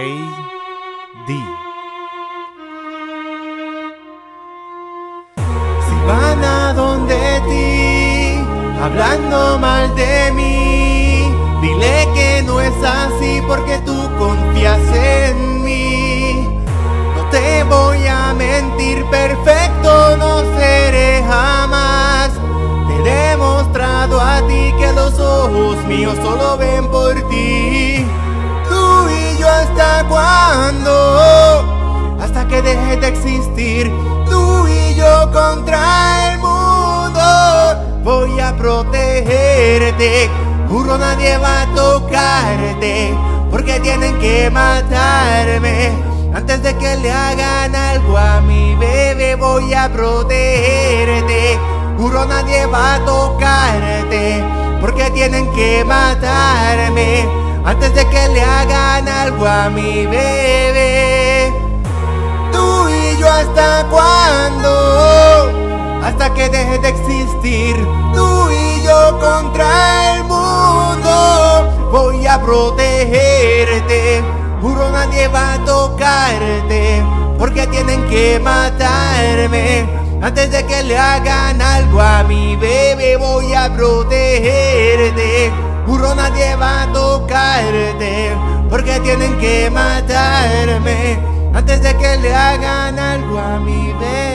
Rey D. Si van a donde ti, hablando mal de mí, dile que no es así porque tú confías en mí. No te voy a mentir, perfecto no seré jamás. Te he demostrado a ti que los ojos míos solo ven por ti. Tú y yo ¿hasta cuándo? Hasta que dejes de existir. Tú y yo contra el mundo. Voy a protegerte. Juro nadie va a tocarte, porque tienen que matarme antes de que le hagan algo a mi bebé. Voy a protegerte. Juro nadie va a tocarte, porque tienen que matarme antes de que le hagan algo a mi bebé. Tú y yo ¿hasta cuándo? Hasta que dejes de existir. Tú y yo contra el mundo. Voy a protegerte. Juro nadie va a tocarte, porque tienen que matarme antes de que le hagan algo a mi bebé. Voy a protegerte. Juro nadie va a tocarte, porque tienen que matarme antes de que le hagan algo a mi bebé.